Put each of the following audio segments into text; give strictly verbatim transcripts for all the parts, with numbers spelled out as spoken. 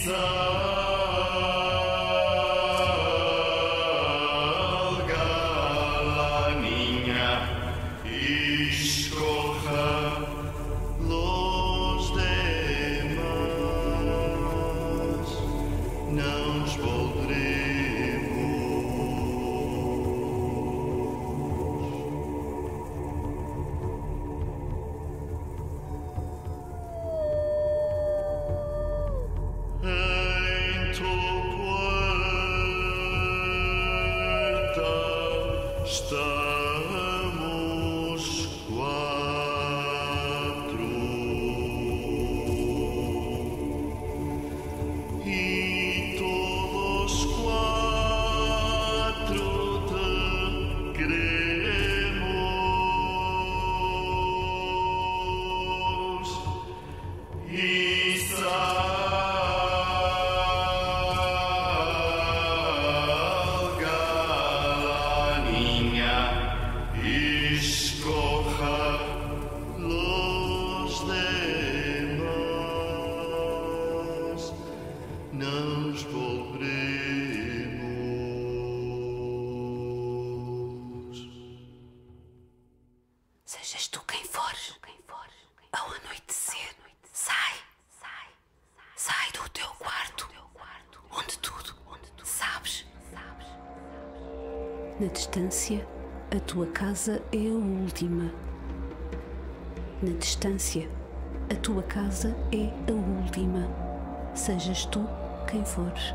Sejas tu quem fores, ao anoitecer, sai, sai do teu quarto, onde tudo, sabes. Na distância, a tua casa é a última. Na distância, a tua casa é a última. Sejas tu quem fores.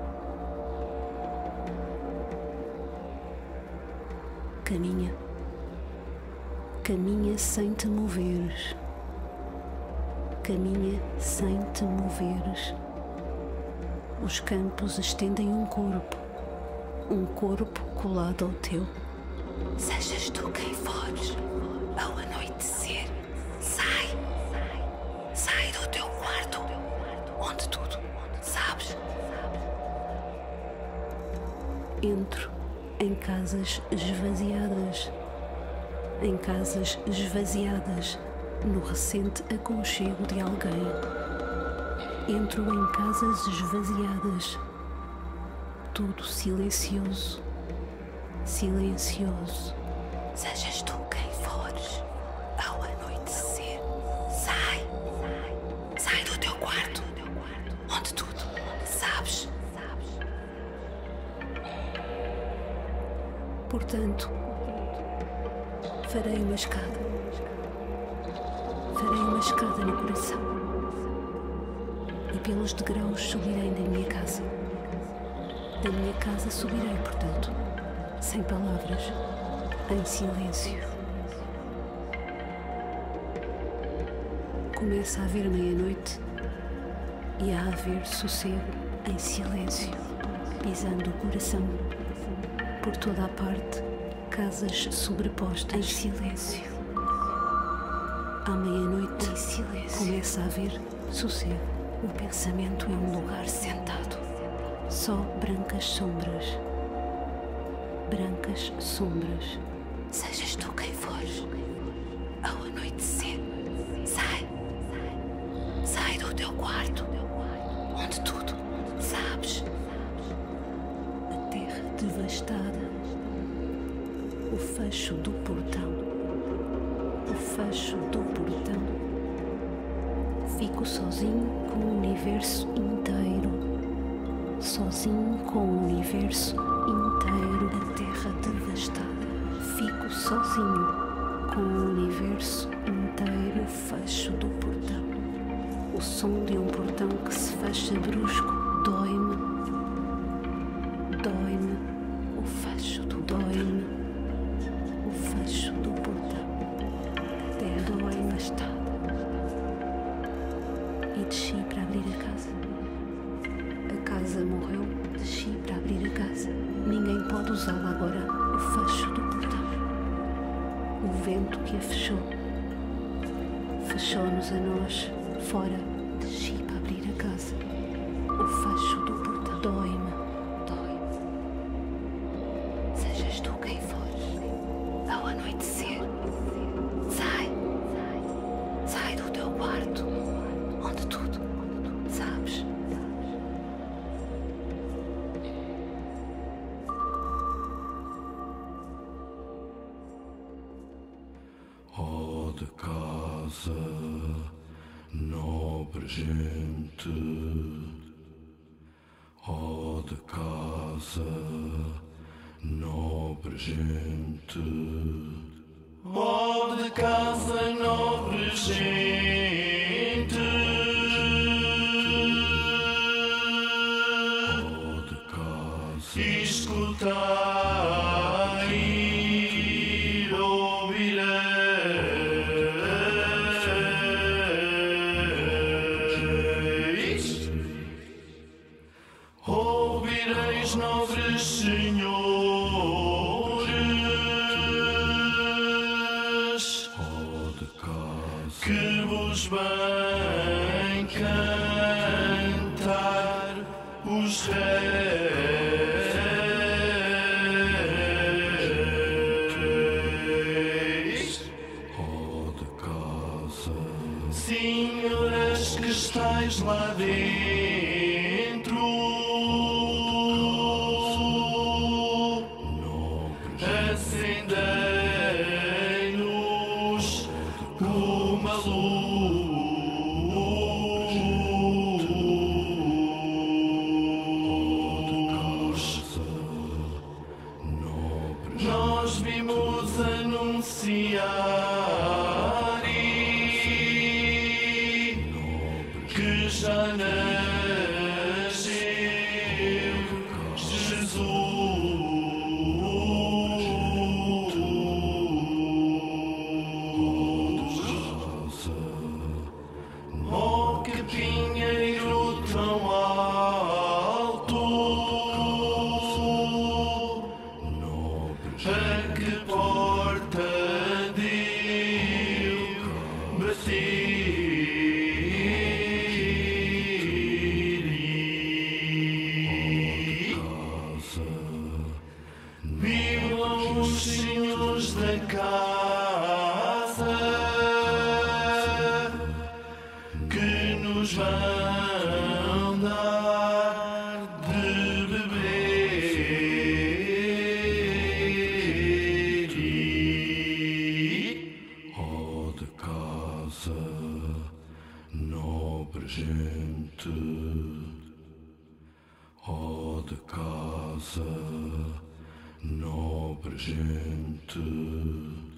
Caminha. Caminha sem te moveres. Caminha sem te moveres. Os campos estendem um corpo, um corpo colado ao teu. Sejas tu quem fores, ao anoitecer, sai, sai do teu quarto, onde tudo, sabes. Entro em casas esvaziadas. Em casas esvaziadas, no recente aconchego de alguém. Entro em casas esvaziadas, tudo silencioso, silencioso. Sejas tu quem fores, ao anoitecer, sai, sai do teu quarto, onde tudo, sabes. Portanto, farei uma escada. Farei uma escada no coração. E pelos degraus subirei da minha casa. Da minha casa subirei, portanto, sem palavras, em silêncio. Começa a haver meia-noite e a haver sossego em silêncio, pisando o coração por toda a parte. Casas sobrepostas em silêncio. À meia-noite, em silêncio, começa a haver sossego. O pensamento é um lugar sentado. Só brancas sombras. Brancas sombras. Sejas tu quem fores, ao anoitecer, sai. Sai do teu quarto, onde tudo, sabes. A terra devastada. O fecho do portão, o fecho do portão. Fico sozinho com o universo inteiro, sozinho com o universo inteiro. A terra devastada. Fico sozinho com o universo inteiro. O fecho do portão. O som de um portão que se fecha brusco dói-me, dói-me. O fecho do dói-me. O fecho do portão, terra devastada. E desci para abrir a casa. A casa morreu, desci para abrir a casa. Ninguém pode usá-la agora. O fecho do portão. O vento que a fechou. Fechou-nos a nós, fora. Desci para abrir a casa. O fecho do portão. Dói-me, dói-me. Sejas tu quem fores, ao anoitecer, sai, sai do teu quarto, onde tudo, sabes. de casa, nobre gente. Oh, de casa, nobre gente. Oh, de casa, nobre gente. Oh, de casa, escutai e ouvireis. Ouvireis, nobres senhores, oh, de casa, que vos vem cantar os reis. oh, de casa, Senhoras que estáis lá dentro, acendei-nos uma luz. nobre, Nós vimos anunciar que já nasceu Jesus. Oh, que pinheiro tão alto, nobre, a que porta deu bater. casa, Vivam os senhores da casa que nos vão dar de beber. oh, de casa, nobre gente. Oh, de casa, nobre gente.